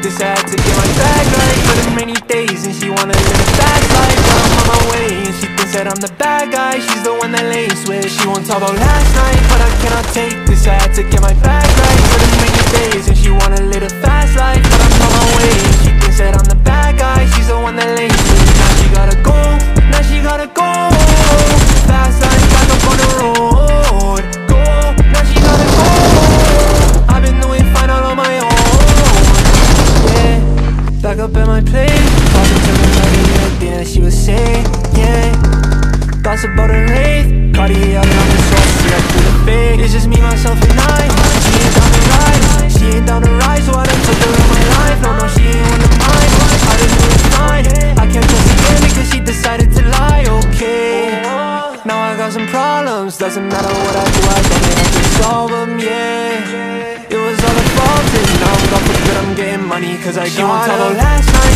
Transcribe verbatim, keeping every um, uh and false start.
this, I had to get my bag right for the rainy days. And she wanna live a fast life, but I'm on my way. And she thinks that I'm the bad guy, she's the one that lays with. She won't talk about last night, but I cannot take this, I had to get my bag right for the rainy days. And she wanna live a fast life, but I'm on my way. And she thinks that I'm the bad guy, she's the one that lays with. Now she gotta go, now she gotta go. Fast life, back up on the road. Go, now she gotta go. I've been doing fine all on my own. Yeah, back up at my place, talking to me like the other thing that she was saying. Yeah, thoughts about a wraith, Cartier out on the source, see right through the fake. It's just me, myself and I. She ain't down to ride, she ain't down to ride, so I done took her in my life. No, no, she ain't one of mine. I just knew it's fine, I can't trust again because she decided to lie. Okay, now I got some problems, doesn't matter what I do, I don't have to solve them. Yeah, it was all her fault, and now I'm gone for good, I'm getting money cause I got her last night.